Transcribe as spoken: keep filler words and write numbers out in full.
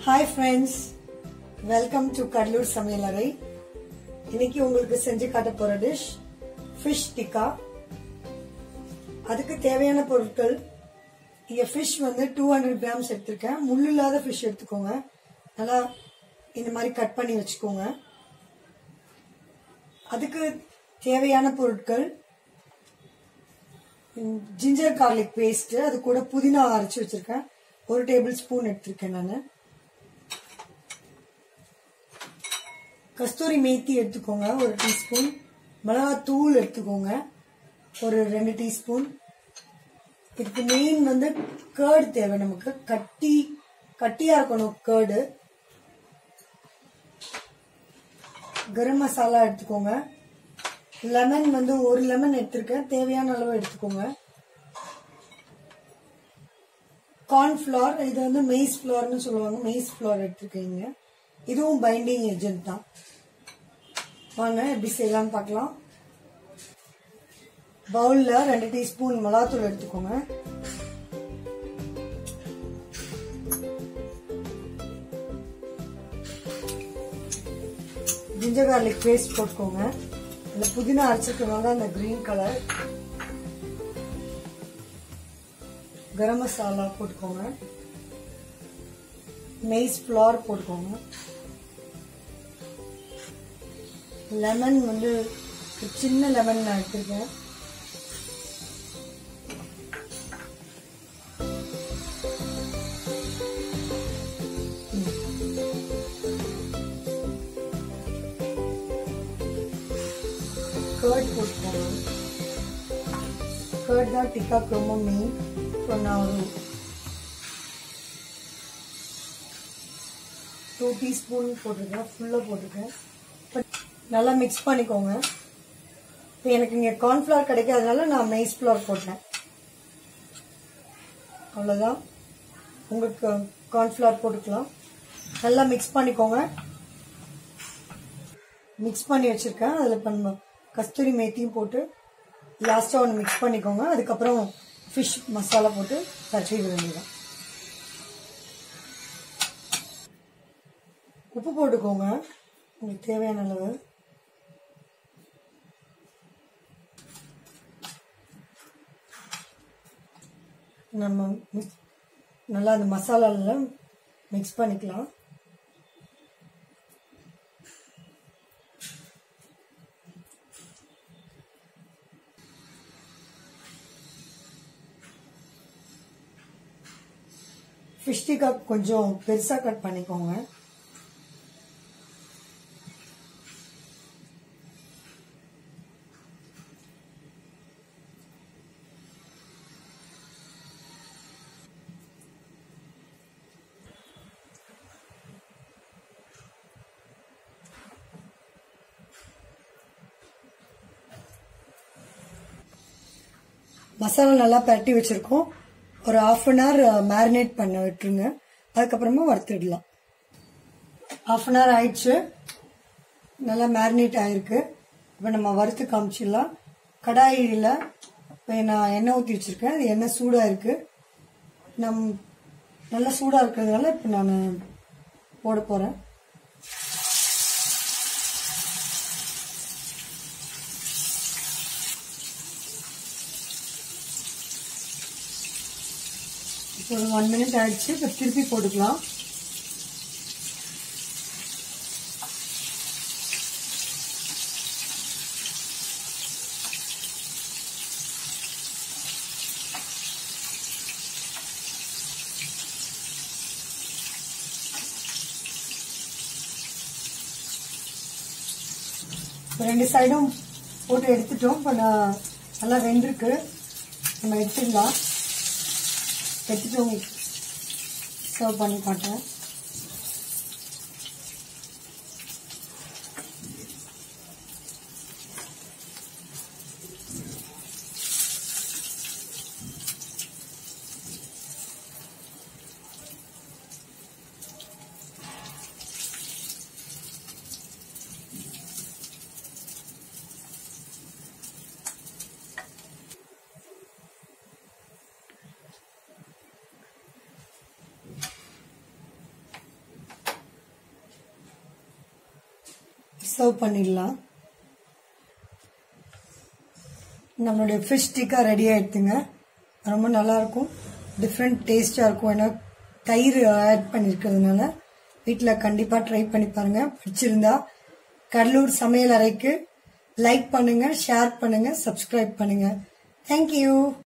Hi friends, welcome to Kadlur Samiyalarai. இன்னைக்கு உங்களுக்கு செஞ்சு காட்ட போற டிஷ் fish tikka. அதுக்கு தேவையான பொருட்கள் இங்க fish வந்து two hundred grams எடுத்துர்க்கேன். முள்ளு இல்லாத fish எடுத்துக்கோங்க. நல்லா இந்த மாதிரி கட் பண்ணி வச்சுக்கோங்க. அதுக்கு தேவையான பொருட்கள் ginger garlic paste, அது கூட புதினா அரைச்சு வச்சிருக்கேன். ஒரு டேபிள் ஸ்பூன் எடுத்துர்க்கேன் நான். கஸ்தூரி மேத்தி எடுத்துக்கோங்க ஒரு டீஸ்பூன். மிளகாய் தூள் எடுத்துக்கோங்க ஒரு ரெண்டு டீஸ்பூன். இதுக்கு மெயின் வந்து கர்ட் தேவை நமக்கு. கட்டி கட்டியா இருக்கணும் கர்டு. கரம் மசாலா எடுத்துக்கோங்க. லெமன் வந்து ஒரு லெமன் எடுத்திருக்கேன், தேவையான அளவு எடுத்துக்கோங்க. கார்ன்ஃபிளவர், இது வந்து மெய்ஸ் ஃபிளவர்னு சொல்லுவாங்க, மெய்ஸ் ஃபிளவர் எடுத்துருக்கீங்க. இதுவும் பைண்டிங் ஏஜென்ட் தான். வாங்க எப்படி செய்யலாம்னு பார்க்கலாம். பவுல்ல ரெண்டு டீஸ்பூன் மிளகாத்தூள் எடுத்துக்கோங்க. ஜிஞ்சர் கார்லிக் பேஸ்ட் போட்டுக்கோங்க. அந்த புதினா அரைச்சிருக்கனால அந்த கிரீன் கலர். கரம் மசாலா போட்டுக்கோங்க. மெய்ஸ் ஃபிளவர் போட்டுக்கோங்க. லெமன் வந்து சின்ன லெமன் நான் எடுத்துருக்கேன். கர்ட் போட்டுக்கோங்க. கர்ட் தான் டிக்காக்கு ரொம்ப மெயின். ஸோ நான் ஒரு டூ டீஸ்பூன் போட்டிருக்கேன், ஃபுல்லாக போட்டிருக்கேன். நல்லா மிக்ஸ் பண்ணிக்கோங்க. இப்போ எனக்கு இங்கே கார்ன்ஃபிளவர் கிடைக்காதனால நான் மெய்ஸ் ஃபிளவர் போட்டேன். அவ்வளோதான். உங்களுக்கு கார்ன்ஃபிளவர் போட்டுக்கலாம். நல்லா மிக்ஸ் பண்ணிக்கோங்க. மிக்ஸ் பண்ணி வச்சிருக்கேன். அதில் பண்ண கஸ்தூரி மேத்தியும் போட்டு லாஸ்ட்டாக ஒன்று மிக்ஸ் பண்ணிக்கோங்க. அதுக்கப்புறம் ஃபிஷ் மசாலா போட்டு கரைச்சி வேண்டியதான். உப்பு போட்டுக்கோங்க உங்களுக்கு தேவையான அளவு. நம்ம நல்லா அந்த மசாலால மிக்ஸ் பண்ணிக்கலாம். ஃபிஷ் டிக்கா கொஞ்சம் பெருசா கட் பண்ணிக்கோங்க. மசாலா நல்லா பரட்டி வச்சிருக்கோம். ஒரு ஹாஃப் அன் ஹவர் மேரினேட் பண்ண விட்டுருங்க. அதுக்கப்புறமா வறுத்துடலாம். ஹாஃப் அன் ஹவர் ஆயிடுச்சு. நல்லா மேரினேட் ஆயிருக்கு. இப்போ நம்ம வறுத்து காமிச்சிடலாம். கடாயில இப்போ நான் எண்ணெய் ஊற்றி வச்சிருக்கேன். அது எண்ணெய் சூடா இருக்கு. நம் நல்லா சூடா இருக்கிறதுனால இப்போ நான் போட போறேன். ஒரு ஒன் மினிட் ஆயிடுச்சு. இப்போ திருப்பி போட்டுக்கலாம். ரெண்டு சைடும் போட்டு எடுத்துட்டோம். இப்போ நான் நல்லா வெந்திருக்கு. நம்ம எடுத்துடலாம். எடுத்துட்டு உங்களுக்கு சர்வ் பண்ணி காட்டுறேன். சர்வ் பண்ணிடலாம். நம்மளுடைய ஃபிஷ் டிக்கா ரெடி ஆயிடுதுங்க. ரொம்ப நல்லா இருக்கும், டிஃப்ரெண்ட் டேஸ்டா இருக்கும். ஏன்னா தயிர் ஆட் பண்ணிருக்கிறதுனால வீட்டில் கண்டிப்பா ட்ரை பண்ணி பாருங்க. பிடிச்சிருந்தா கடலூர் சமையல் அறைக்கு லைக் பண்ணுங்க, ஷேர் பண்ணுங்க, சப்ஸ்கிரைப் பண்ணுங்க. தேங்க்யூ.